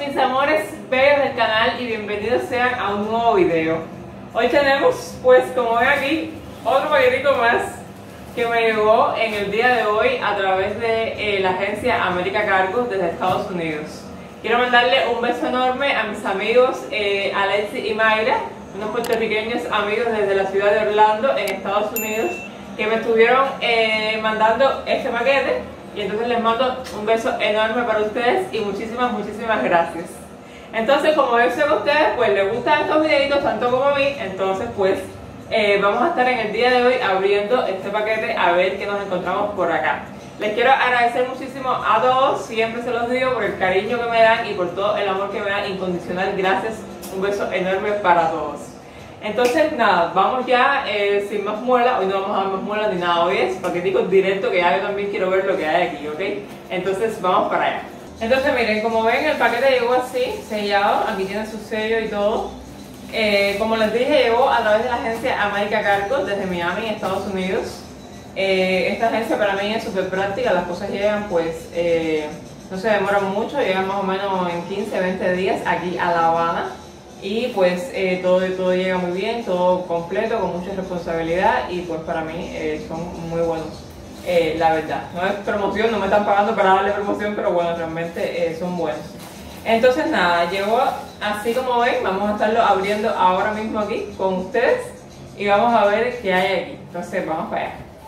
mis amores bellos del canal y bienvenidos sean a un nuevo video. Hoy tenemos, pues como ven aquí, otro paquetico más que me llegó en el día de hoy a través de la agencia América Cargo desde Estados Unidos. Quiero mandarle un beso enorme a mis amigos Alexi y Mayra, unos puertorriqueños amigos desde la ciudad de Orlando en Estados Unidos, que me estuvieron mandando este paquete. Y entonces les mando un beso enorme para ustedes y muchísimas gracias. Entonces, como yo sé que a ustedes pues les gustan estos videitos tanto como a mí, entonces pues vamos a estar en el día de hoy abriendo este paquete a ver qué nos encontramos por acá. Les quiero agradecer muchísimo a todos, siempre se los digo, por el cariño que me dan y por todo el amor que me dan incondicional. Gracias, un beso enorme para todos. Entonces nada, vamos ya sin más muela. Hoy no vamos a dar más muela ni nada, hoy es paqueticos directo, que ya yo también quiero ver lo que hay aquí, ¿ok? Entonces vamos para allá. Entonces miren, como ven el paquete llegó así, sellado, aquí tiene su sello y todo. Como les dije, llegó a través de la agencia América Cargo desde Miami, Estados Unidos. Esta agencia para mí es súper práctica, las cosas llegan pues, no se demoran mucho, llegan más o menos en 15-20 días aquí a La Habana. Y pues todo llega muy bien, todo completo, con mucha responsabilidad y pues para mí son muy buenos, la verdad. No es promoción, no me están pagando para darle promoción, pero bueno, realmente son buenos. Entonces nada, llegó así como ven, vamos a estarlo abriendo ahora mismo aquí con ustedes y vamos a ver qué hay aquí. Entonces vamos para allá.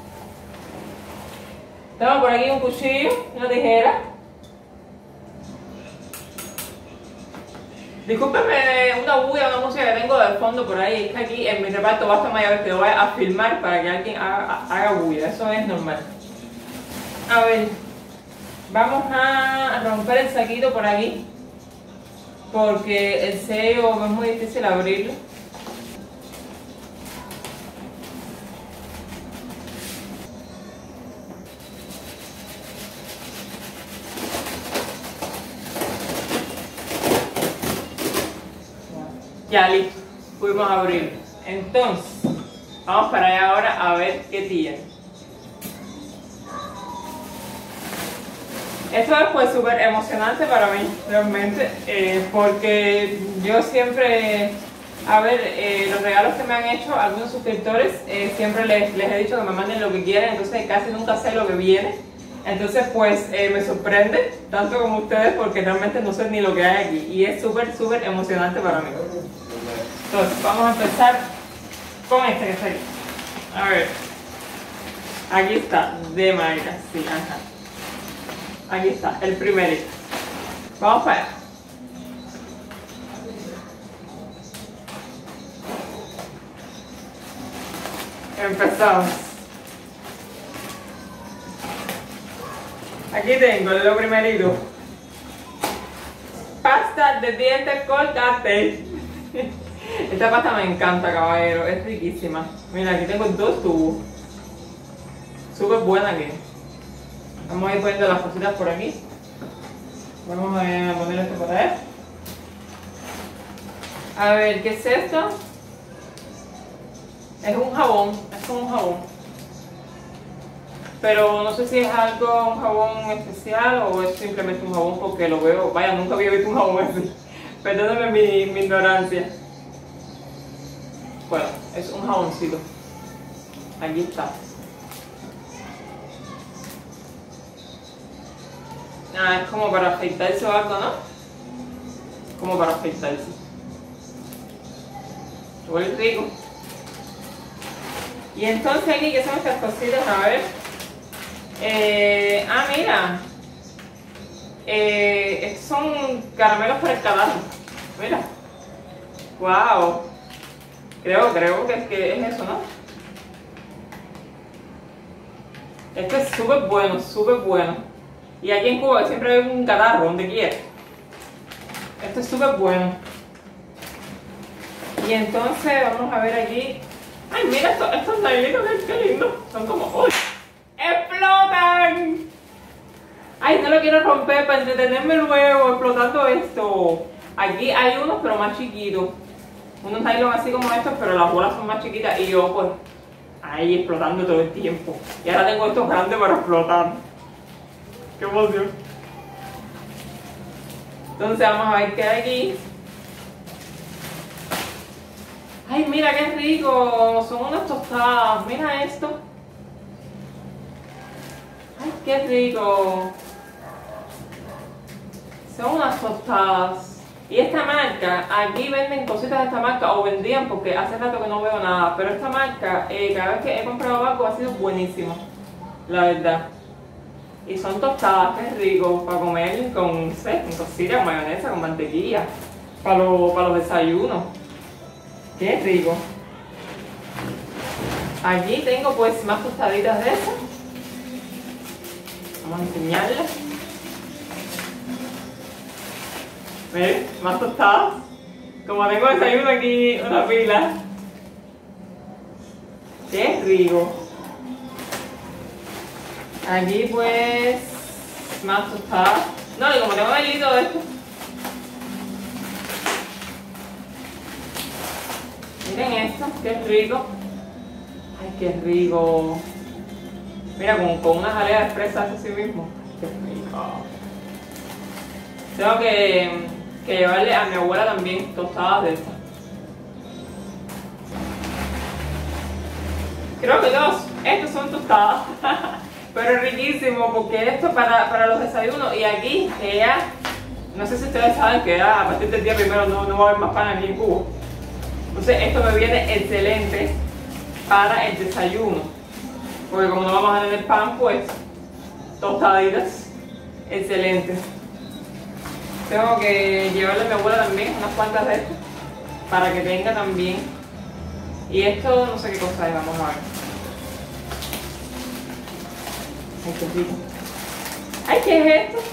Tengo por aquí un cuchillo, una tijera. Discúlpenme una bulla, una música que tengo de fondo por ahí. Es que aquí en mi reparto basta mayor que lo voy a filmar para que alguien haga bulla. Eso es normal. A ver, vamos a romper el saquito por aquí, porque el sello es muy difícil abrirlo. Ya listo, pudimos abrirlo. Entonces, vamos para allá ahora a ver qué tiene. Esto es pues súper emocionante para mí, realmente, porque yo siempre, a ver, los regalos que me han hecho algunos suscriptores, siempre les he dicho que me manden lo que quieren, entonces casi nunca sé lo que viene. Entonces pues me sorprende, tanto como ustedes, porque realmente no sé ni lo que hay aquí y es súper emocionante para mí. Entonces vamos a empezar con este que está aquí. A ver, aquí está, de Mayra, sí, ajá. Aquí está, el primerito. Vamos para allá. Empezamos. Aquí tengo lo primerito. Pasta de dientes Colgate. Esta pasta me encanta, caballero, es riquísima. Mira, aquí tengo dos tubos. Súper buena aquí. Vamos a ir poniendo las cositas por aquí. Vamos a poner esto por ahí. A ver, ¿qué es esto? Es un jabón, es como un jabón. Pero no sé si es algo, un jabón especial o es simplemente un jabón porque lo veo. Vaya, nunca había visto un jabón así. Perdóname mi ignorancia. Bueno, es un jaboncito. Aquí está. Ah, es como para afeitarse o algo, ¿no? Como para afeitarse. Huele rico. Y entonces aquí, ¿qué son estas cositas? A ver. Mira. Estos son caramelos para el caballo. Mira. Wow. Creo que es eso, ¿no? Esto es súper bueno. Y aquí en Cuba siempre hay un catarro, donde quiera. Esto es súper bueno. Y entonces vamos a ver aquí. Ay, mira estos nailitos, qué lindo. Son como... ¡Uy! ¡Explotan! Ay, no lo quiero romper para entretenerme luego explotando esto. Aquí hay unos pero más chiquitos. Unos nylon así como estos, pero las bolas son más chiquitas y yo pues ahí explotando todo el tiempo. Y ahora tengo estos grandes para explotar. ¡Qué emoción! Entonces vamos a ver qué hay aquí. Ay, mira qué rico, son unas tostadas, mira esto. Ay, qué rico. Son unas tostadas. Y esta marca, aquí venden cositas de esta marca, o vendían porque hace rato que no veo nada. Pero esta marca, cada vez que he comprado algo ha sido buenísimo, la verdad. Y son tostadas, qué rico, para comer con, no sé, con cosilla, con mayonesa, con mantequilla, para los desayunos. Qué rico. Aquí tengo pues más tostaditas de esas. Vamos a enseñarles. ¿Ven? Más tostadas. Como tengo desayuno aquí, una pila. Qué rico. Aquí pues más tostadas. No, y como tengo el hilito de esto. Miren esto, qué rico. Ay, qué rico. Mira, con unas jalea de fresa así mismo. Qué rico. Tengo que llevarle a mi abuela también tostadas de estas. Creo que todos estos son tostadas. Pero riquísimo, porque esto para los desayunos. Y aquí, que ya, no sé si ustedes saben que ya a partir del día primero no va a haber más pan aquí en Cuba. Entonces esto me viene excelente para el desayuno. Porque como no vamos a tener pan, pues tostaditas, excelente. Tengo que llevarle a mi abuela también unas cuantas de estas para que tenga también. Y esto no sé qué cosa es, vamos a ver. Ay, qué rico. Ay, ¿qué es esto?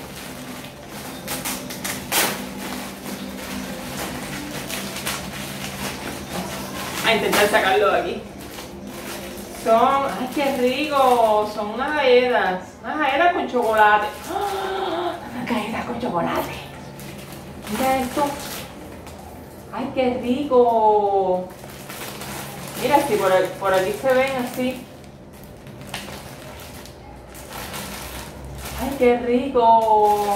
A intentar sacarlo de aquí. Son, ay, qué rico, son unas galletas con chocolate. ¡Oh! Unas galletas con chocolate. Mira esto. Ay, qué rico. Mira, si por aquí se ven así. Ay, qué rico.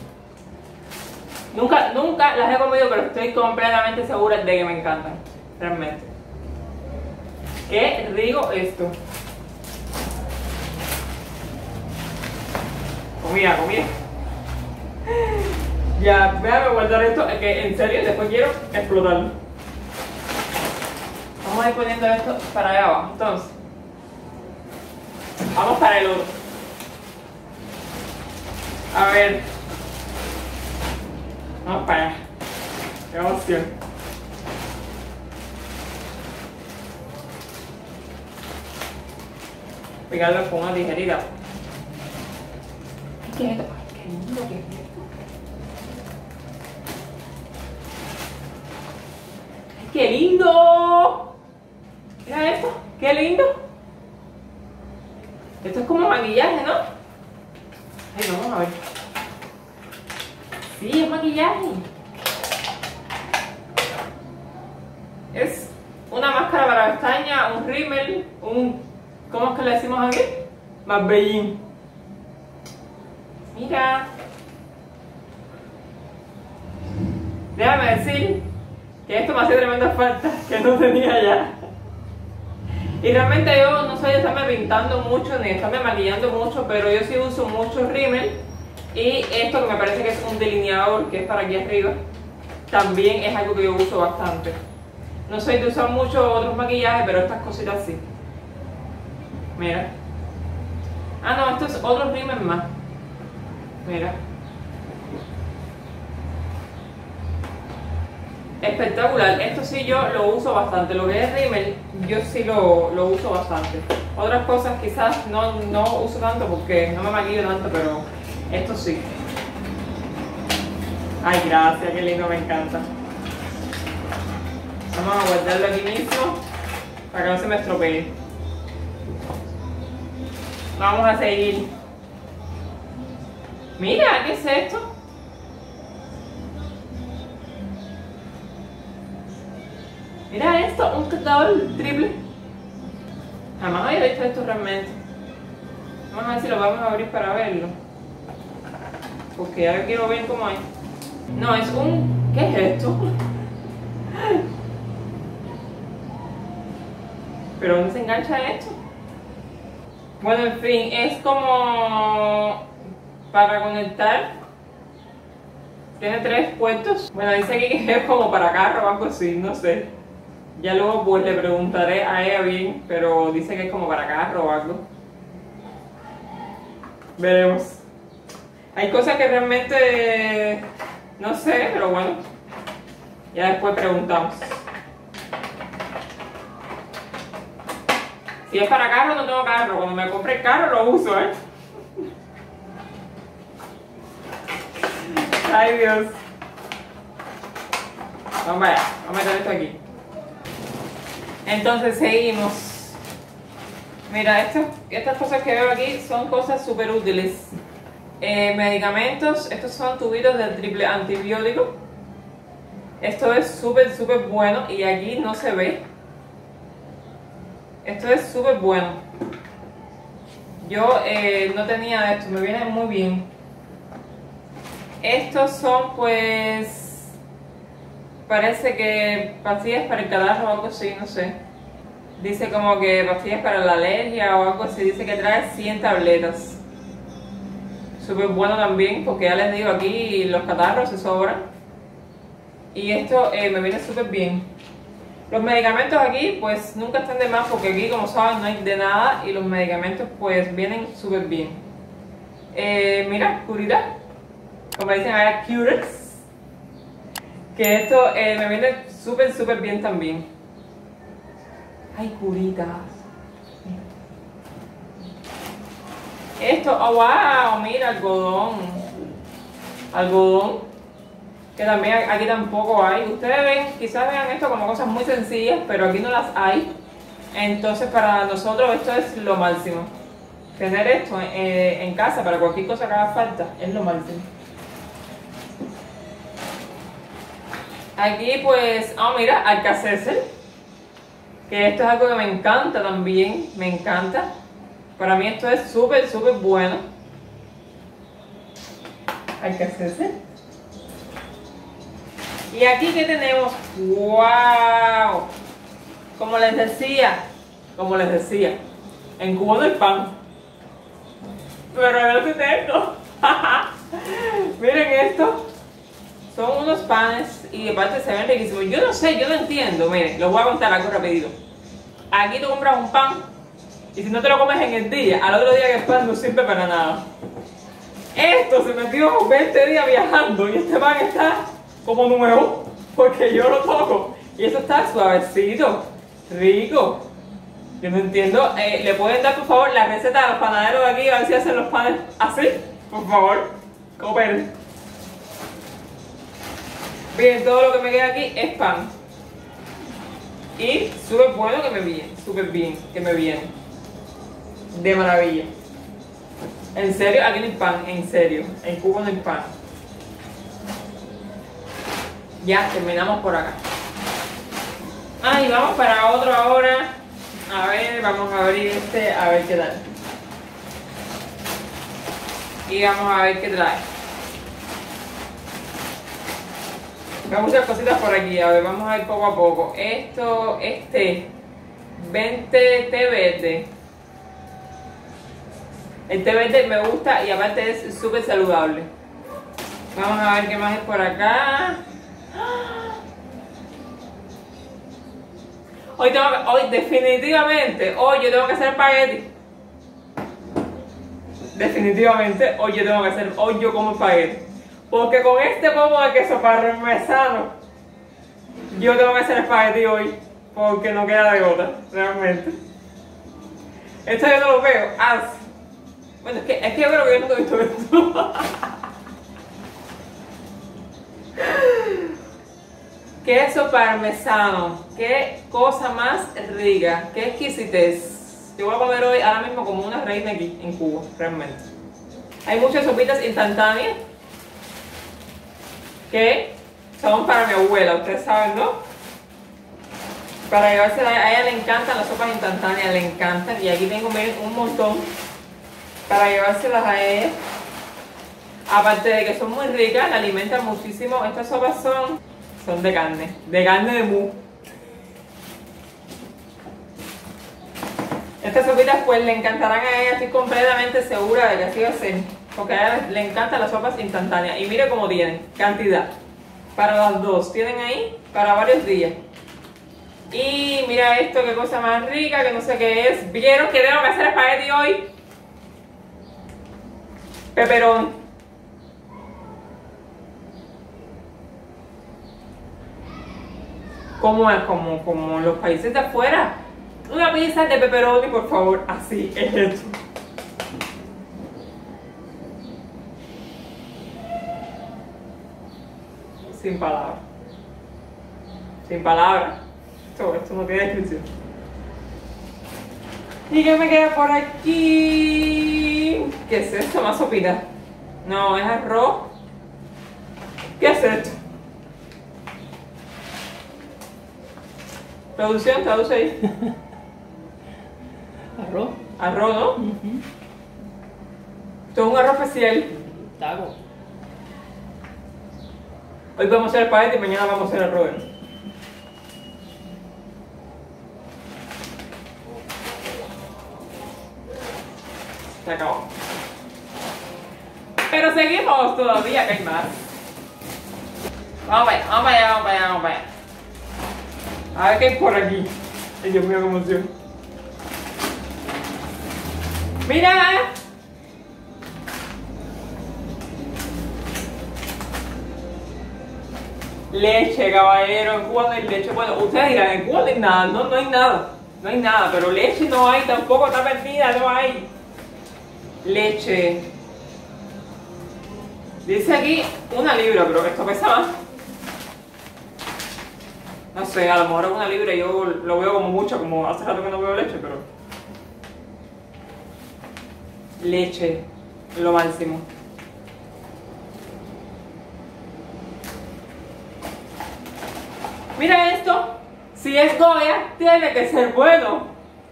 Nunca las he comido, pero estoy completamente segura de que me encantan. Realmente. Qué rico esto. Comida. Ya, déjame guardar esto, que en serio después quiero explotarlo. Vamos a ir poniendo esto para allá abajo. Entonces, vamos para el otro. A ver. Vamos para allá. Qué emoción. Pegarlo con una tijerita. ¿Qué es esto? Ay, qué lindo que es esto. ¡Ay, qué lindo! Mira esto, qué lindo. Esto es como maquillaje, ¿no? Ay, vamos a ver. Sí, es maquillaje. Es una máscara para pestañas, un rímel, ¿cómo es que le decimos aquí? Marbellín. Mira. Déjame decir que esto me hacía tremenda falta, que no tenía ya. Y realmente yo no soy de estarme pintando mucho ni de estarme maquillando mucho, pero yo sí uso mucho rímel. Y esto que me parece que es un delineador, que es para aquí arriba, también es algo que yo uso bastante. No soy de usar mucho otros maquillajes, pero estas cositas sí. Mira. Ah, no, esto es otro rímel más. Mira. Espectacular. Esto sí yo lo uso bastante. Lo que es rímel, yo sí lo uso bastante. Otras cosas quizás no uso tanto porque no me maquillo tanto, pero esto sí. Ay, gracias, qué lindo, me encanta. Vamos a guardarlo aquí mismo para que no se me estropee. Vamos a seguir. Mira, ¿qué es esto? Mira esto, un cargador triple. Jamás había visto esto realmente. Vamos a ver si lo vamos a abrir para verlo. Porque ya quiero ver cómo es. No, es un... ¿Qué es esto? ¿Pero dónde se engancha esto? Bueno, en fin, es como para conectar. Tiene 3 puertos. Bueno, dice aquí que es como para carro o algo así, no sé. Ya luego pues le preguntaré a ella bien, pero dice que es como para carro o algo. Veremos. Hay cosas que realmente no sé, pero bueno. Ya después preguntamos. Si es para carro, no tengo carro. Cuando me compre el carro lo uso, ¿eh? Ay, Dios. Vamos allá, vamos a meter esto aquí. Entonces seguimos. Mira, estas cosas que veo aquí son cosas súper útiles. Medicamentos, estos son tubitos del triple antibiótico. Esto es súper bueno y aquí no se ve. Esto es súper bueno. Yo no tenía esto, me viene muy bien. Estos son pues, parece que pastillas para el catarro o algo así, no sé. Dice como que pastillas para la alergia o algo así, dice que trae 100 tabletas. Súper bueno también, porque ya les digo, aquí los catarros se sobran. Y esto me viene súper bien. Los medicamentos aquí pues nunca están de más, porque aquí como saben no hay de nada y los medicamentos pues vienen súper bien. Mira, Curita, como dicen ahora, Curex, que esto me viene súper bien también. Ay, Curitas. Esto, oh wow, mira, algodón, que también aquí tampoco hay. Ustedes ven, quizás vean esto como cosas muy sencillas, pero aquí no las hay. Entonces para nosotros esto es lo máximo. Tener esto en casa para cualquier cosa que haga falta es lo máximo. Aquí pues, mira, Alka-Seltzer, que esto es algo que me encanta también, me encanta. Para mí esto es súper bueno. Alka-Seltzer. Y aquí que tenemos, wow, como les decía, en Cuba no hay pan, pero yo sí tengo. Miren esto, son unos panes y aparte se ven riquísimos. Yo no sé, yo no entiendo. Miren, les voy a contar algo rapidito. Aquí tú compras un pan y si no te lo comes en el día, al otro día que el pan no sirve para nada. Esto se metió 20 días viajando y este pan está como nuevo, porque yo lo toco y eso está suavecito, rico. Yo no entiendo. ¿Le pueden dar por favor la receta a los panaderos de aquí a ver si hacen los panes así? Por favor, cooperen. Bien, todo lo que me queda aquí es pan y súper bueno que me viene, súper bien que me viene, de maravilla. En serio, aquí no hay pan, en serio, en Cuba no hay pan. Ya, terminamos por acá. Y vamos para otro ahora. A ver, vamos a abrir este, a ver qué tal. Y vamos a ver qué trae. Hay muchas cositas por aquí, a ver, vamos a ver poco a poco. Esto, 20 té verde. El té verde me gusta y aparte es súper saludable. Vamos a ver qué más es por acá. Hoy definitivamente, hoy yo tengo que hacer espagueti. Definitivamente, hoy yo como espagueti. Porque con este pomo de queso parmesano, yo tengo que hacer espagueti hoy. Porque no queda de gota, realmente. Esto yo no lo veo. Bueno, es que yo creo que yo nunca he visto esto. Queso parmesano, qué cosa más rica, qué exquisitez. Yo voy a comer hoy ahora mismo como una reina aquí en Cuba, realmente. Hay muchas sopitas instantáneas que son para mi abuela, ustedes saben, ¿no? Para llevarse a ella le encantan las sopas instantáneas, le encantan. Y aquí tengo, miren, un montón para llevárselas a ella. Aparte de que son muy ricas, la alimentan muchísimo. Estas sopas son de carne de mu. Estas sopitas pues le encantarán a ella, estoy completamente segura de que así va a ser. Porque a ella le encantan las sopas instantáneas. Y mire cómo tienen, cantidad. Para las dos, tienen ahí para varios días. Y mira esto, qué cosa más rica, que no sé qué es. ¿Vieron que tengo que hacer espagueti hoy? Peperón. ¿Cómo es? Como los países de afuera. Una pizza de pepperoni, por favor. Así es esto. Sin palabras. Sin palabras. Esto no tiene descripción. ¿Y qué me queda por aquí? ¿Qué es esto? Más sopita. No, es arroz. ¿Qué es esto? Producción, traduce ahí. Arroz. Arroz, ¿no? Esto es un arroz especial. Taco. Hoy vamos a hacer espagueti y mañana vamos a hacer arroz. Se acabó. Pero seguimos todavía, que hay más. Vamos para allá, vamos para allá, vamos para allá, vamos para allá. A ver qué hay por aquí. Ay, Dios mío, qué emoción. ¡Mira! Leche, caballero, en Cuba no hay leche. Bueno, ustedes dirán, en Cuba no hay nada, no hay nada. No hay nada, pero leche no hay, tampoco está perdida, no hay. Leche. Dice aquí 1 libra, pero esto pesa más. No sé, a lo mejor es 1 libra, yo lo veo como mucho, como hace rato que no veo leche, pero... Leche, lo máximo. Mira esto, si es Goya, tiene que ser bueno.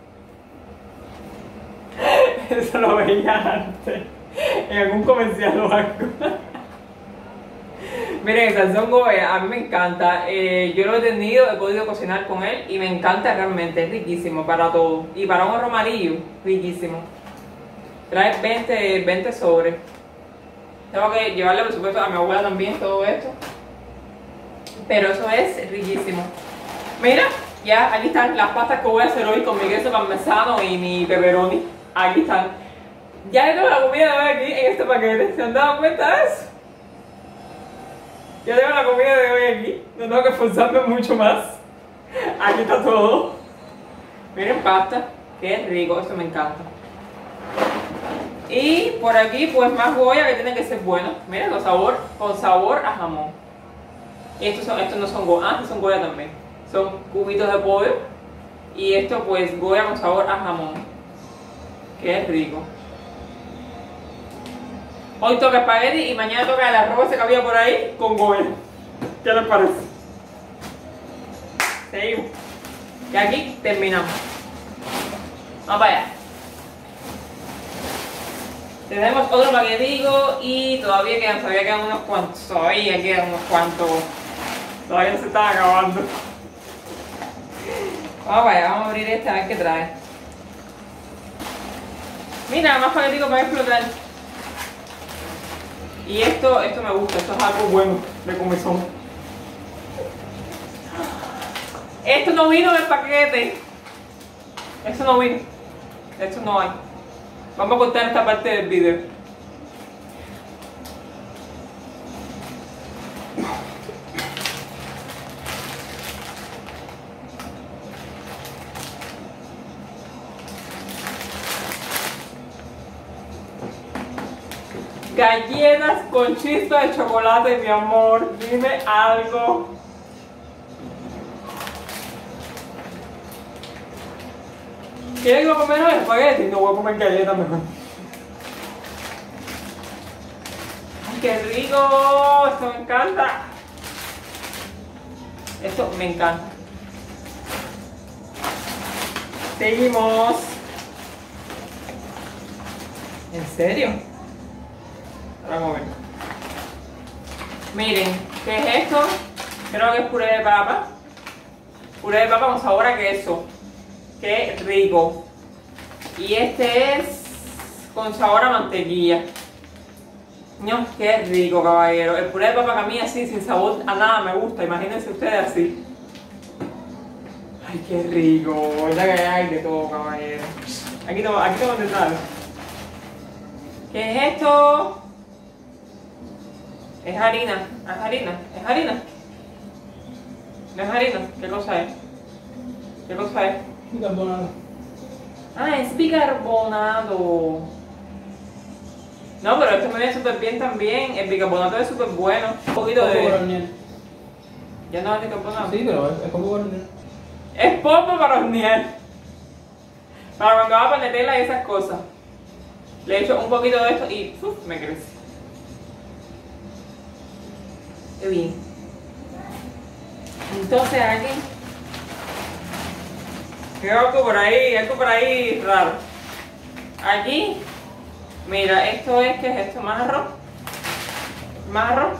Eso lo veía antes, en algún comercial o algo. Miren, el salsón Goya, a mí me encanta. Yo lo he tenido, he podido cocinar con él y me encanta realmente, es riquísimo para todo. Y para un arroz amarillo, riquísimo. Trae 20 sobres. Tengo que llevarle, por supuesto, a mi abuela también todo esto. Pero eso es riquísimo. Mira, ya aquí están las pastas que voy a hacer hoy con mi queso parmesano y mi pepperoni. Aquí están. Ya tengo la comida de hoy aquí en este paquete. ¿Se han dado cuenta de eso? Ya tengo la comida de hoy aquí. No tengo que esforzarme mucho más. Aquí está todo. Miren, pasta. Qué rico, eso me encanta. Y por aquí pues más Goya que tiene que ser bueno. Miren, con sabor a jamón. Y estos no son Goya, estos son Goya también. Son cubitos de pollo. Y esto pues Goya con sabor a jamón. Qué rico. Hoy toca espagueti y mañana toca el arroz ese que había por ahí con Goya. ¿Qué les parece? Seguimos. Y aquí terminamos. Vamos para allá. Tenemos otro paquetico y todavía quedan unos cuantos. Todavía quedan unos cuantos. Todavía no se están acabando. Vamos para allá, vamos a abrir este a ver qué trae. Mira, más paquetico para explotar. Y esto me gusta, esto es algo bueno de comezón. Esto no vino en el paquete. Esto no vino. Esto no hay. Vamos a cortar esta parte del video. Galletas con chispa de chocolate, mi amor. Dime algo. ¿Quieren comer los espaguetis? No voy a comer galletas mejor. ¡Ay, qué rico! Esto me encanta. Esto me encanta. Seguimos. ¿En serio? Vamos a ver. Miren, ¿qué es esto? Creo que es puré de papa. Puré de papa con sabor a queso. ¡Qué rico! Y este es con sabor a mantequilla. No, qué rico, caballero. El puré de papa que a mí así, sin sabor a nada, me gusta. Imagínense ustedes así. Ay, qué rico. ¿Verdad que hay de todo, caballero? Aquí tengo detrás. ¿Qué es esto? Es harina. ¿Es harina? ¿Es harina? ¿No es harina? ¿Qué cosa es? ¿Qué cosa es? Bicarbonato. Ah, es bicarbonato. No, pero esto me viene súper bien también. El bicarbonato es súper bueno. Un poquito de... ¿Ya no es bicarbonato? Sí, pero es como hornear. Es polvo para hornear. Para cuando va a Nutella y esas cosas. Le echo un poquito de esto y ¡uf! Me crece. Qué bien. Entonces aquí veo algo por ahí raro. Aquí, mira, esto es, ¿qué es esto? ¿Más arroz? ¿Más arroz?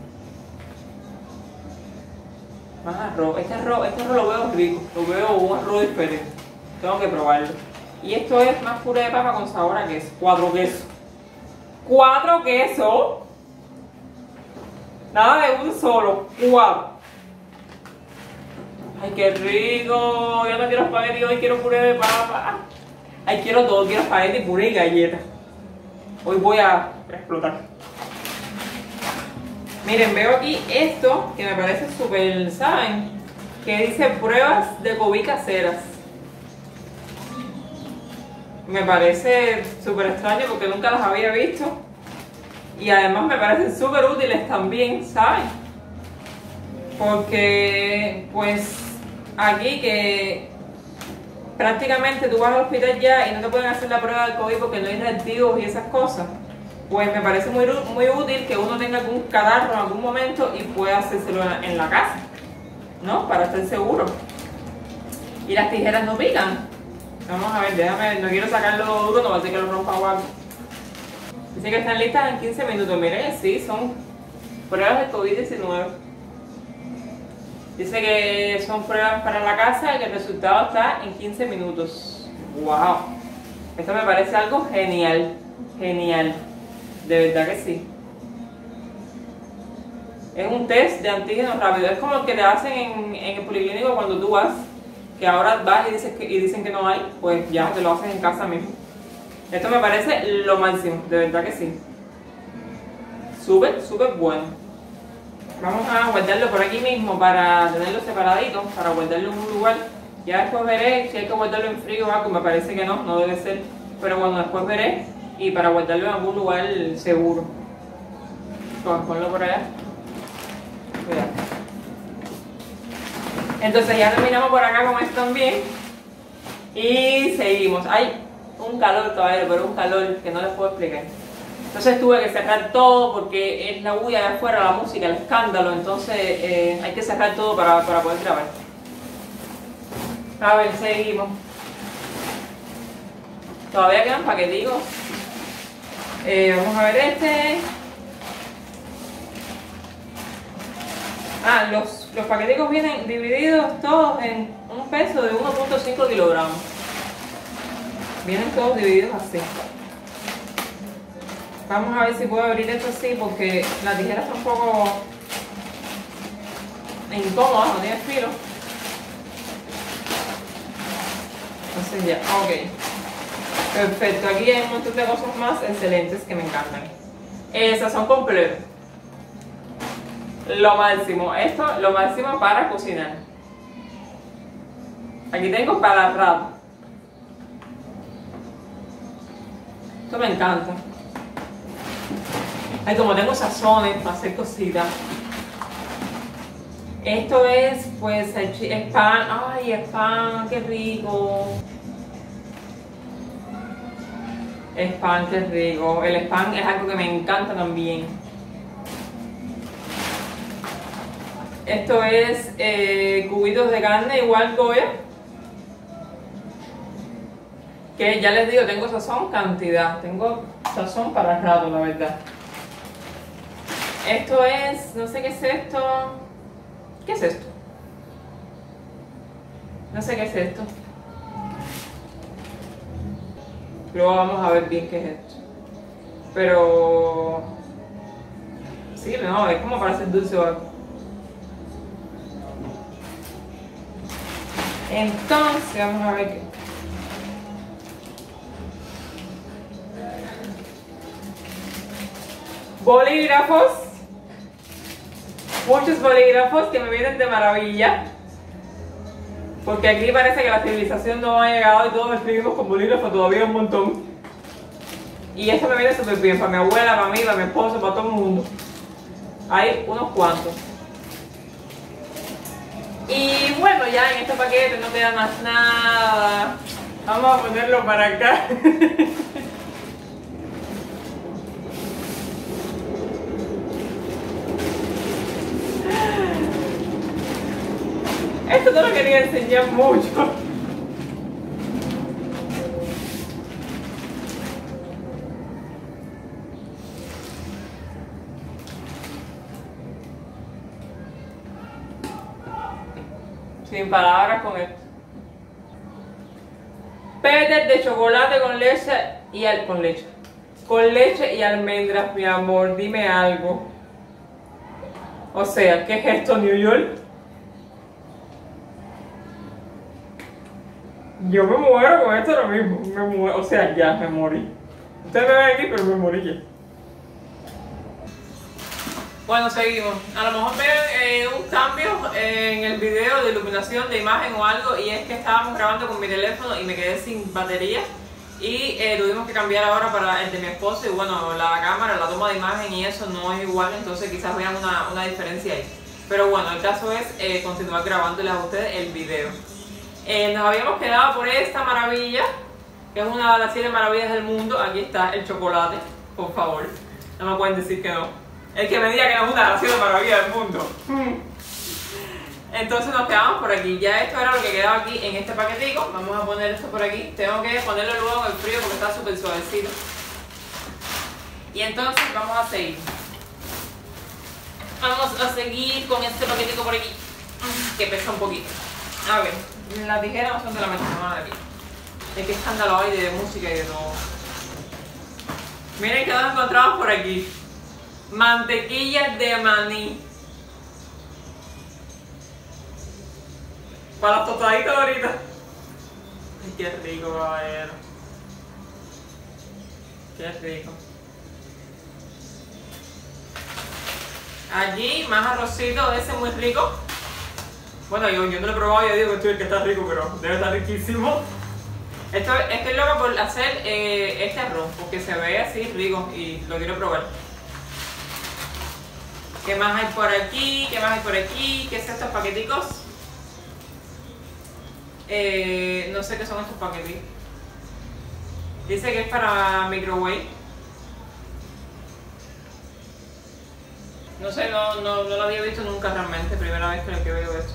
Más arroz. Este arroz lo veo rico, lo veo un arroz diferente. Tengo que probarlo. Y esto es más puré de papa con sabor a queso. 4 quesos. 4 quesos. Nada de un solo. 4. Ay, qué rico. Yo no quiero espagueti hoy, quiero puré de papa. Ay, quiero todo. Quiero espagueti, puré y galleta. Hoy voy a explotar. Miren, veo aquí esto que me parece súper, ¿saben? Que dice pruebas de COVID caseras. Me parece súper extraño porque nunca las había visto. Y además me parecen súper útiles también, ¿saben? Porque, pues, aquí que prácticamente tú vas al hospital ya y no te pueden hacer la prueba del COVID porque no hay reactivos y esas cosas. Pues me parece muy útil que uno tenga algún catarro en algún momento y pueda hacérselo en la casa, ¿no? Para estar seguro. Y las tijeras no pican. Vamos a ver, déjame ver, no quiero sacarlo duro, no va a ser que lo rompa o algo. Dice que están listas en 15 minutos. Miren, sí, son pruebas de COVID-19. Dice que son pruebas para la casa y que el resultado está en 15 minutos. ¡Wow! Esto me parece algo genial. Genial. De verdad que sí. Es un test de antígenos rápido. Es como el que te hacen en el policlínico cuando tú vas. Que ahora vas y dicen que no hay. Pues ya te lo haces en casa mismo. Esto me parece lo máximo. De verdad que sí. Súper, súper bueno. Vamos a guardarlo por aquí mismo para tenerlo separadito. Para guardarlo en un lugar. Ya después veré si hay que guardarlo en frío o algo. Me parece que no debe ser. Pero bueno, después veré. Y para guardarlo en algún lugar seguro. Ponlo por allá. Cuidado. Entonces ya terminamos por acá con esto también. Y seguimos. Hay un calor todavía, pero un calor que no les puedo explicar. Entonces tuve que cerrar todo porque es la bulla de afuera, la música, el escándalo. Entonces hay que cerrar todo para poder grabar. A ver, seguimos. Todavía quedan paqueticos. Vamos a ver este. Ah, los paqueticos vienen divididos todos en un peso de 1.5 kilogramos. Vienen todos divididos así. Vamos a ver si puedo abrir esto así porque la tijera está un poco incómoda, no tiene filo. Entonces ya, ok. Perfecto, aquí hay un montón de cosas más excelentes que me encantan. Sazón completo. Lo máximo, esto lo máximo para cocinar. Aquí tengo para rato. Esto me encanta. Ay, como tengo sazones para hacer cositas. Esto es, pues, es pan. Ay, es pan, qué rico. Spam, qué rico. El spam es algo que me encanta también. Esto es cubitos de carne igual Goya. Que ya les digo, tengo sazón cantidad. Tengo sazón para rato, la verdad. Esto es, no sé qué es esto. ¿Qué es esto? No sé qué es esto. Luego vamos a ver bien qué es esto. Pero... sí, no, es como para hacer dulce o algo. Entonces, vamos a ver qué. Bolígrafos. Muchos bolígrafos que me vienen de maravilla. Porque aquí parece que la civilización no ha llegado y todos escribimos con bolígrafos todavía un montón. Y esto me viene súper bien para mi abuela, para mí, para mi esposo, para todo el mundo. Hay unos cuantos. Y bueno, ya en este paquete no queda más nada. Vamos a ponerlo para acá. Esto no lo quería enseñar mucho. Sin palabras con esto. Petes de chocolate con leche y con leche y almendras, mi amor, dime algo. O sea, ¿qué es esto, New York? Yo me muero con esto ahora mismo. Me muero, o sea, ya me morí. Ustedes me ven aquí, pero me morí ya. Bueno, seguimos. A lo mejor ven un cambio en el video de iluminación, de imagen o algo, y es que estábamos grabando con mi teléfono y me quedé sin batería y tuvimos que cambiar ahora para el de mi esposo y bueno, la cámara, la toma de imagen y eso no es igual, entonces quizás vean una diferencia ahí. Pero bueno, el caso es continuar grabándoles a ustedes el video. Nos habíamos quedado por esta maravilla, que es una de las 7 maravillas del mundo. Aquí está el chocolate, por favor, no me pueden decir que no. El que me diga que no es una de las 7 maravillas del mundo. Entonces nos quedamos por aquí. Ya esto era lo que quedaba aquí en este paquetico. Vamos a poner esto por aquí. Tengo que ponerlo luego en el frío porque está súper suavecito. Y entonces vamos a seguir. Vamos a seguir con este paquetico por aquí, que pesa un poquito. A ver, las tijeras no son de la mesa, no de aquí. Es que escándalo hay de música y de todo. Miren que nos encontramos por aquí. Mantequilla de maní. Para las tostaditas ahorita. Ay, qué rico, caballero. Qué rico. Allí más arrocito de ese muy rico. Bueno, yo no lo he probado, yo digo que está rico, pero debe estar riquísimo. Estoy loca por hacer este arroz, porque se ve así rico y lo quiero probar. ¿Qué más hay por aquí? ¿Qué más hay por aquí? ¿Qué son estos paqueticos? No sé qué son estos paqueticos. Dice que es para microwave. No sé, no lo había visto nunca realmente. Primera vez que veo esto.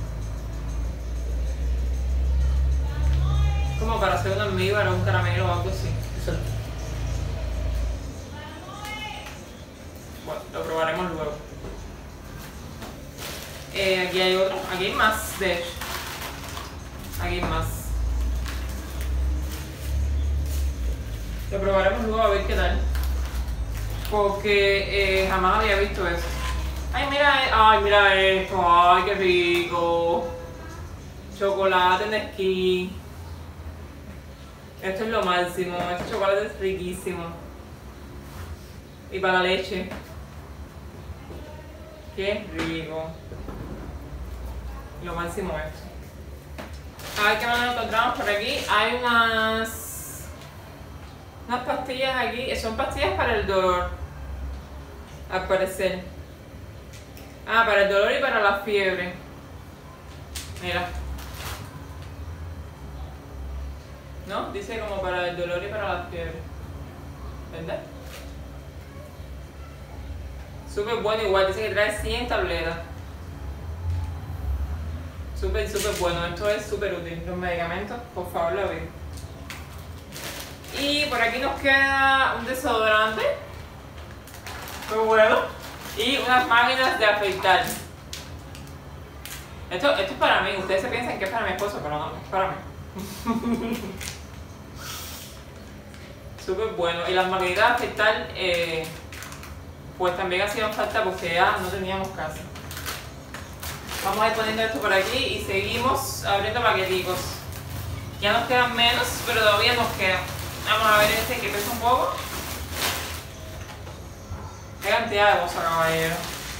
Como para hacer un almíbar o un caramelo o algo así. Bueno, lo probaremos luego. Aquí hay otro. Aquí hay más, de hecho. Aquí hay más. Lo probaremos luego a ver qué tal. Porque jamás había visto eso. Ay, mira esto. Ay, qué rico. Chocolate Nesquik. Esto es lo máximo. Este chocolate es riquísimo. Y para la leche. Qué rico. Lo máximo esto. A ver qué más nos encontramos por aquí. Hay unas pastillas aquí. Son pastillas para el dolor, al parecer. Ah, para el dolor y para la fiebre. Mira. ¿No? Dice como para el dolor y para la fiebre. ¿Verdad? Súper bueno igual. Dice que trae 100 tabletas. Súper bueno. Esto es súper útil. Los medicamentos, por favor, lo ven. Y por aquí nos queda un desodorante. Muy bueno. Y unas máquinas de afeitar. Esto es para mí. Ustedes se piensan que es para mi esposo, pero no, es para mí. Súper bueno. Y las máquinas de afeitar, pues también hacían falta porque ya no teníamos casa. Vamos a ir poniendo esto por aquí y seguimos abriendo paqueticos. Ya nos quedan menos, pero todavía nos quedan. Vamos a ver este que pesa un poco. Qué cantidad de cosas, caballero.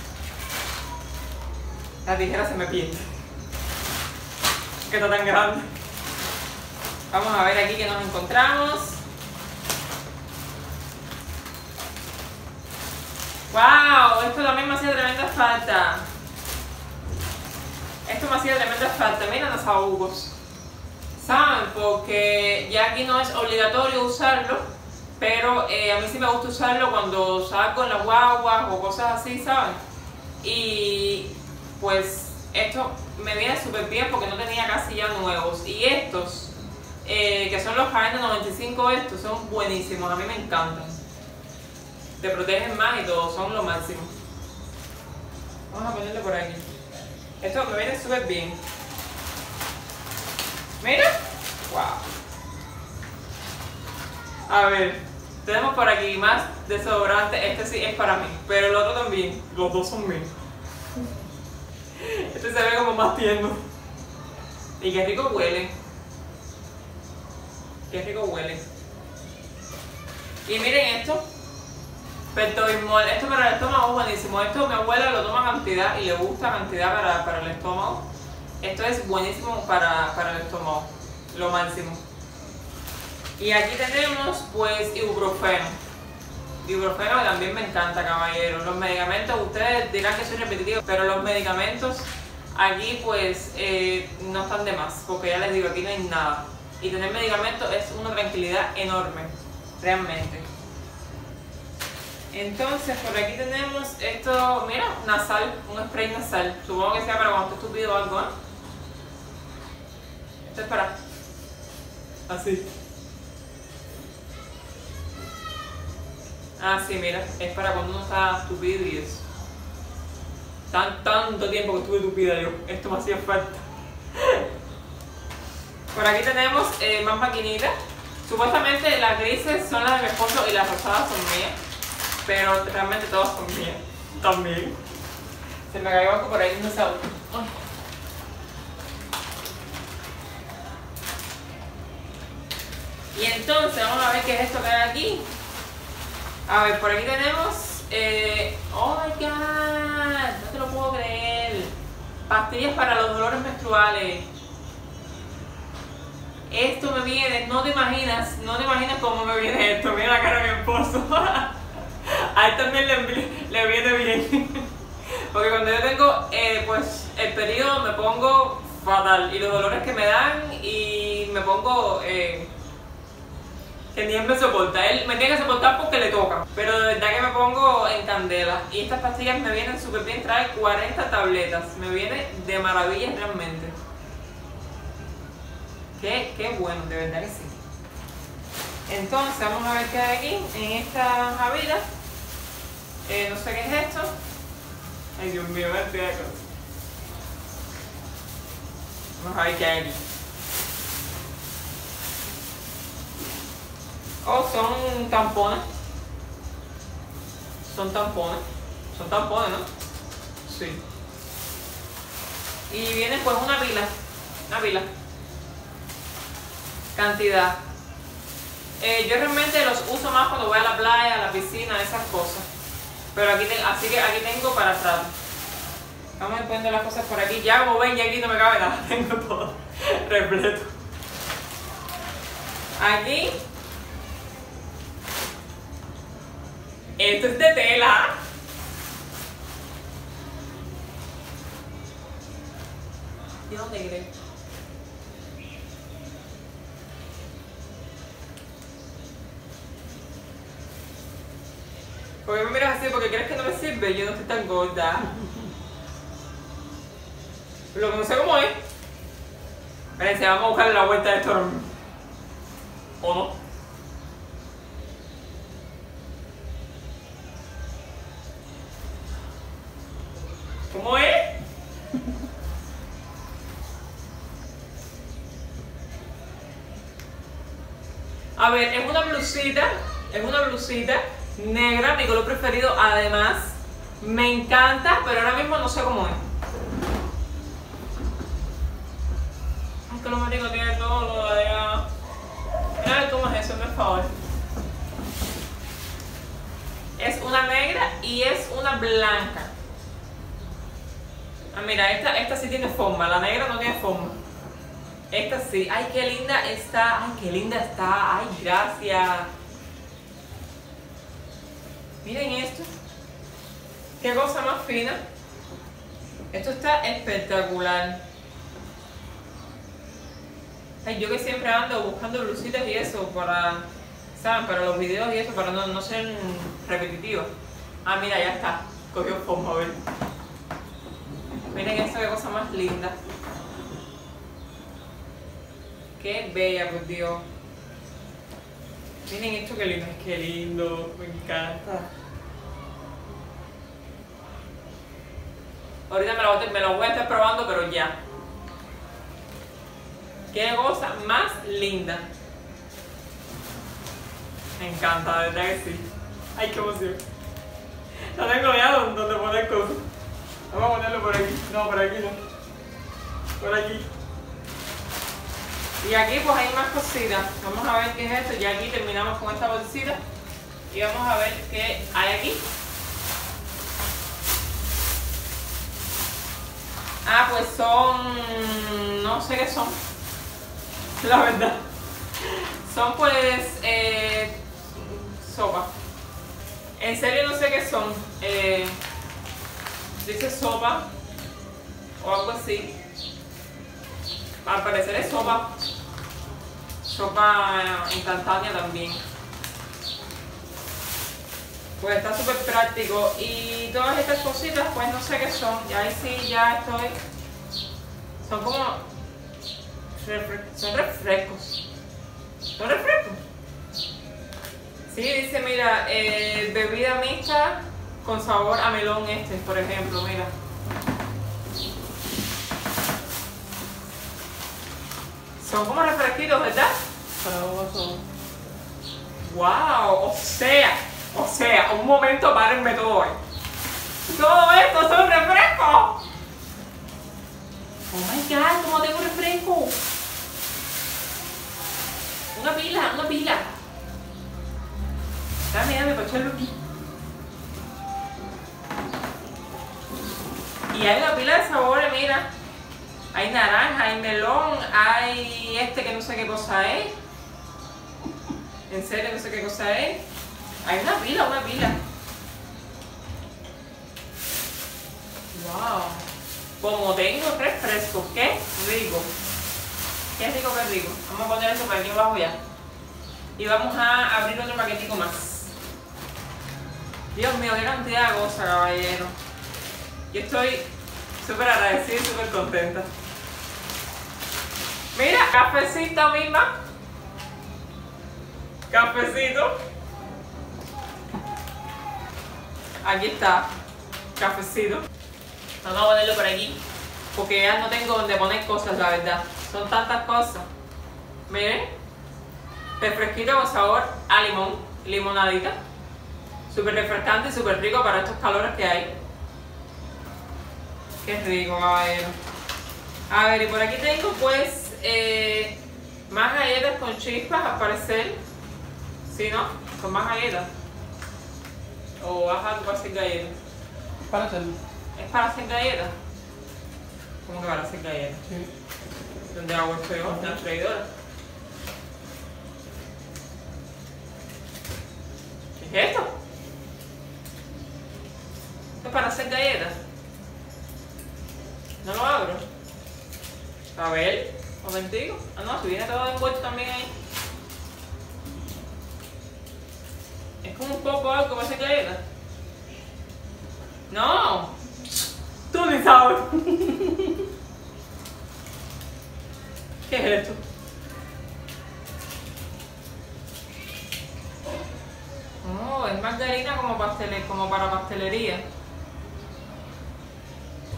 La tijera se me pierde. Que está tan grande. Vamos a ver aquí que nos encontramos. ¡Wow! Esto también me hacía tremenda falta. Esto me hacía tremenda falta. Miren los augos. ¿Saben? Porque ya aquí no es obligatorio usarlo, pero a mí sí me gusta usarlo cuando salgo en las guaguas o cosas así, ¿saben? Y pues esto me viene súper bien porque no tenía casi ya nuevos. Y estos, que son los KN95, estos son buenísimos, a mí me encantan. Te protegen más y todo, son lo máximo. Vamos a ponerlo por aquí. Esto me viene súper bien. Mira, wow. A ver, tenemos por aquí más desodorante. Este sí es para mí, pero el otro también. Los dos son míos. Este se ve como más tierno. Y qué rico huele. Qué rico huele. Y miren esto. Pepto-Bismol. Esto para el estómago es buenísimo. Esto mi abuela lo toma cantidad y le gusta cantidad para el estómago. Esto es buenísimo para el estómago, lo máximo. Y aquí tenemos pues ibuprofeno. Ibuprofeno que también me encanta, caballeros. Los medicamentos, ustedes dirán que soy repetitivo, pero los medicamentos aquí pues no están de más, porque ya les digo, aquí no hay nada. Y tener medicamentos es una tranquilidad enorme, realmente. Entonces por aquí tenemos esto, mira, nasal, un spray nasal. Supongo que sea para cuando esté estúpido o algo, ¿eh? Esto es para así. Ah, sí, mira, es para cuando uno está estúpido y eso. Tanto tiempo que estuve estúpida yo, esto me hacía falta. Por aquí tenemos más maquinitas. Supuestamente las grises son las de mi esposo y las rosadas son mías, pero realmente todas son mías también. Se me cayó algo por ahí, no sé. Y entonces vamos a ver qué es esto que hay aquí. A ver, por aquí tenemos oh my god, no te lo puedo creer. Pastillas para los dolores menstruales. Esto me viene, no te imaginas cómo me viene esto. Mira la cara de mi esposo. A él también le viene bien. Porque cuando yo tengo pues el periodo me pongo fatal. Y los dolores que me dan y me pongo que ni él me soporta. Él me tiene que soportar porque le toca. Pero de verdad que me pongo en candela. Y estas pastillas me vienen súper bien. Trae 40 tabletas. Me viene de maravilla realmente. Qué bueno, de verdad que sí. Entonces vamos a ver qué hay aquí. En esta javilla. No sé qué es esto. Ay, Dios mío, me estoy acá. Vamos a ver qué hay aquí. Oh, son tampones. Son tampones. Son tampones, ¿no? Sí. Y viene pues una pila. Una pila. Cantidad. Yo realmente los uso más cuando voy a la playa, a la piscina, esas cosas. Pero aquí así que aquí tengo para atrás. Vamos a ir poniendo las cosas por aquí. Ya como ven, ya aquí no me cabe nada. Tengo todo repleto. Aquí. Esto es de tela. ¿Y dónde crees? ¿Por qué me miras así? ¿Porque crees que no me sirve? Yo no estoy tan gorda. Lo que no sé cómo es. Espérense, vamos a buscar la vuelta de esto. ¿O no? ¿Cómo es? A ver, es una blusita negra, mi color preferido. Además, me encanta, pero ahora mismo no sé cómo es. Ay, que lo marico tiene todo lo de allá. Mira a ver cómo es eso, por favor. Es una negra y es una blanca. Ah, mira, esta sí tiene forma, la negra no tiene forma. Esta sí. Ay, qué linda está. Ay, qué linda está. Ay, gracias. Miren esto. Qué cosa más fina. Esto está espectacular. Ay, yo que siempre ando buscando blusitas y eso para, ¿saben? Para los videos y eso, para no ser repetitiva. Ah, mira, ya está. Cogió forma, a ver. Miren esto, qué cosa más linda. Qué bella, por Dios. Miren esto, qué lindo. Qué lindo, me encanta. Ahorita me lo voy a estar probando, pero ya. Qué cosa más linda. Me encanta, de verdad que sí. Ay, qué emoción. No tengo ya donde poner cosas. Vamos a ponerlo por aquí. No, por aquí no. Por aquí. Y aquí pues hay más cositas. Vamos a ver qué es esto. Ya aquí terminamos con esta bolsita. Y vamos a ver qué hay aquí. Ah, pues son... no sé qué son. La verdad. Son pues... sopa. En serio no sé qué son. Dice sopa. O algo así. Al parecer es sopa. Sopa instantánea también. Pues está súper práctico. Y todas estas cositas, pues no sé qué son. Y ahí sí ya estoy. Son como. Son refrescos. ¿Son refrescos? Sí, dice, mira, bebida mixta con sabor a melón por ejemplo, mira. Son como refresquitos, ¿verdad? ¡Wow! O sea, un momento, párenme todo hoy. Todo esto son refrescos. Oh my God, ¿cómo tengo refresco? Una pila. Dame para echarlo aquí. Y hay una pila de sabores, mira. Hay naranja, hay melón, hay que no sé qué cosa es. En serio, no sé qué cosa es. Hay una pila. Wow. Como tengo refresco, qué rico. Qué rico. Vamos a poner esto por aquí abajo ya. Y vamos a abrir otro paquetico más. Dios mío, qué cantidad de cosas, caballero. Yo estoy súper agradecida y súper contenta. Mira, cafecito misma. Cafecito. Aquí está. Cafecito. Vamos a ponerlo por aquí. Porque ya no tengo donde poner cosas, la verdad. Son tantas cosas. Miren. Refresquito con sabor a limón. Limonadita. Súper refrescante y súper rico para estos calores que hay. Qué rico, caballero. A ver, y por aquí tengo pues más galletas con chispas, al parecer. ¿Sí, no? Con más galletas. O vas a hacer galletas. Para hacerlo. ¿Es para hacer galletas? ¿Cómo que para hacer galletas? Sí. ¿Dónde hago esto yo? ¿En la freidora? ¿Qué es esto? ¿Esto es para hacer galletas? No lo abro. A ver, un momentico. Ah, no, si viene todo envuelto también ahí. Es como un poco algo para hacer galletas. No, tú ni sabes. ¿Qué es esto? Oh, es margarina como para pastelería.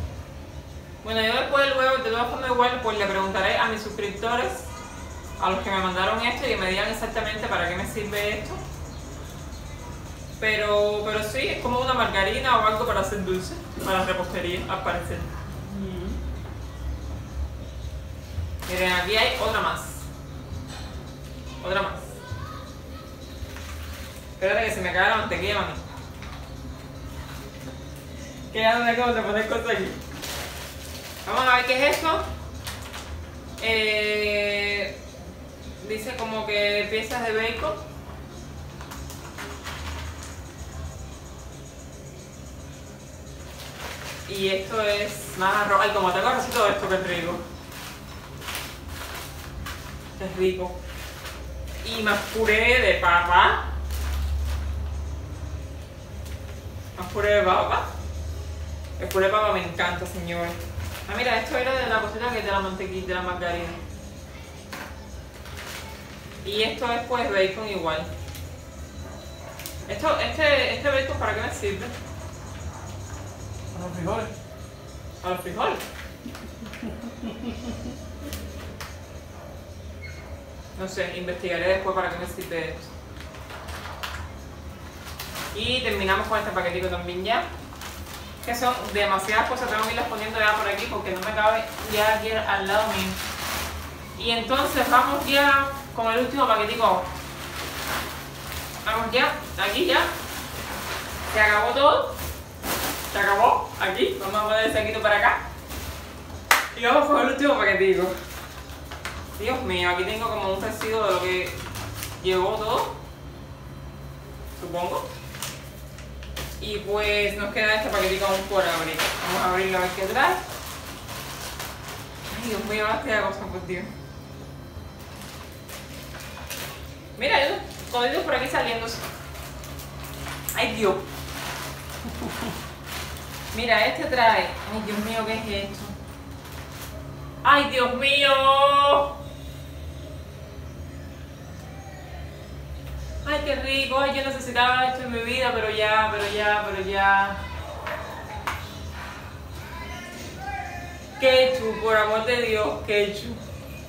Bueno, yo después luego, de todas formas igual, pues le preguntaré a mis suscriptores, a los que me mandaron esto y que me digan exactamente para qué me sirve esto. Pero sí, es como una margarina o algo para hacer dulce, para repostería, al parecer. Miren, aquí hay otra más. Otra más. Espérate que se me cae la mantequilla, mami. Que ya no sé cómo se pone cosas aquí. Vamos a ver qué es esto. Dice como que piezas de bacon. Y esto es más arroz. Ay, como tengo así todo esto, que es rico. Es rico. Y más puré de papa. Más puré de papa. El puré de papa me encanta, señores. Ah, mira, esto era de la cosita que es de la mantequilla, de la margarina. Y esto es pues bacon igual. Este bacon, ¿para qué me sirve? A los frijoles. A los frijoles. No sé, investigaré después para qué me sirve esto. Y terminamos con este paquetico también ya. Que son demasiadas cosas, tengo que irlas poniendo ya por aquí porque no me cabe ya aquí al lado mío. Y entonces vamos ya con el último paquetico. Vamos ya, aquí ya. Se acabó todo. Se acabó, aquí. Vamos a poner el saquito para acá. Y vamos con el último paquetico. Dios mío, aquí tengo como un residuo de lo que llevó todo. Supongo. Y pues nos queda este paquetico aún por abrir. Vamos a abrirlo a ver qué trae. Ay, Dios mío, ahora queda cosa, por Dios. Mira, hay unos códigos por aquí saliéndose. Ay, Dios. Mira, este trae. Ay, Dios mío, ¿qué es esto? Ay, Dios mío. Ay, qué rico. Ay, yo necesitaba esto en mi vida, pero ya. Ketchup, por amor de Dios, ketchup.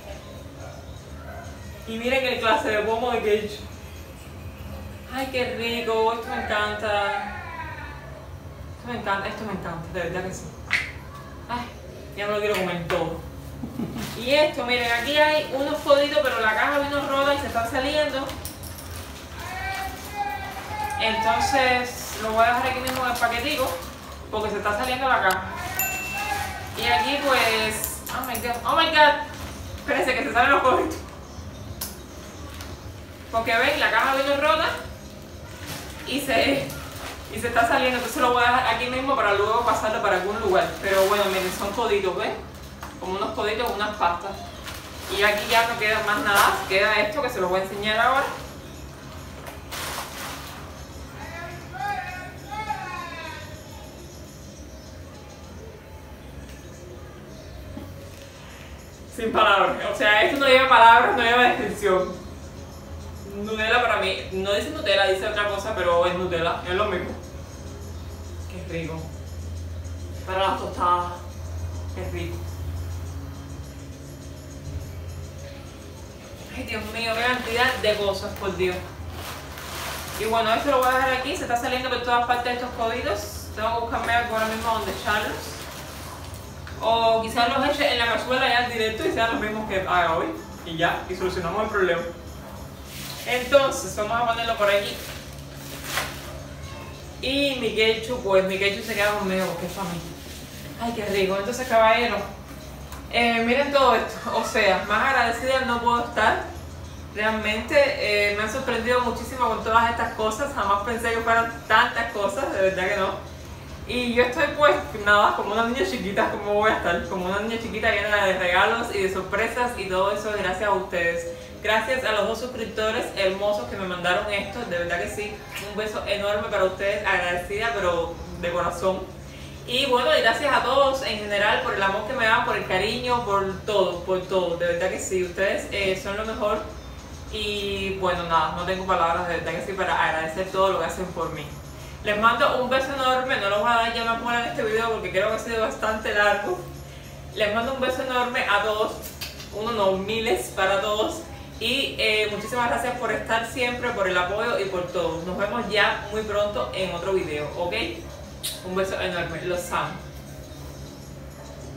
Y miren el clase de pomo de ketchup. Ay, qué rico, esto me encanta. Esto me encanta, de verdad que sí. Ay, ya me lo quiero comer todo. Y esto, miren, aquí hay unos coditos, pero la caja vino rota y se están saliendo. Entonces lo voy a dejar aquí mismo en el paquetico porque se está saliendo la caja. Y aquí pues, oh my god, espérense que se salen los coditos. Porque ven, la caja vino rota y se está saliendo, entonces lo voy a dejar aquí mismo para luego pasarlo para algún lugar. Pero bueno, miren, son coditos, ¿ven? Como unos coditos, unas pastas. Y aquí ya no queda más nada, queda esto que se lo voy a enseñar ahora. Sin palabras, o sea, esto no lleva palabras, no lleva descripción. Nutella para mí, no dice Nutella, dice otra cosa, pero es Nutella, es lo mismo. Qué rico. Para las tostadas, qué rico. Ay, Dios mío, qué cantidad de cosas, por Dios. Y bueno, esto lo voy a dejar aquí, se está saliendo por todas partes de estos códigos. Tengo que buscarme algo ahora mismo donde echarlos. O quizás los eche en la cazuela ya en directo y sean los mismos que haga hoy. Y ya, y solucionamos el problema. Entonces, vamos a ponerlo por aquí. Y mi ketchup, pues mi ketchup se queda conmigo porque es para mí. Ay, qué rico. Entonces, caballeros, miren todo esto. O sea, más agradecida no puedo estar. Realmente me han sorprendido muchísimo con todas estas cosas. Jamás pensé que fueran tantas cosas, de verdad que no. Y yo estoy pues nada, como una niña chiquita, como voy a estar, como una niña chiquita llena de regalos y de sorpresas y todo eso gracias a ustedes. Gracias a los 2 suscriptores hermosos que me mandaron esto, de verdad que sí, un beso enorme para ustedes, agradecida pero de corazón. Y bueno, y gracias a todos en general por el amor que me dan, por el cariño, por todo, de verdad que sí, ustedes son lo mejor. Y bueno, nada, no tengo palabras, de verdad que sí, para agradecer todo lo que hacen por mí. Les mando un beso enorme, no los voy a dar ya más mola en este video porque creo que ha sido bastante largo. Les mando un beso enorme a todos, uno no, miles para todos. Y muchísimas gracias por estar siempre, por el apoyo y por todo. Nos vemos ya muy pronto en otro video, ¿ok? Un beso enorme, los amo.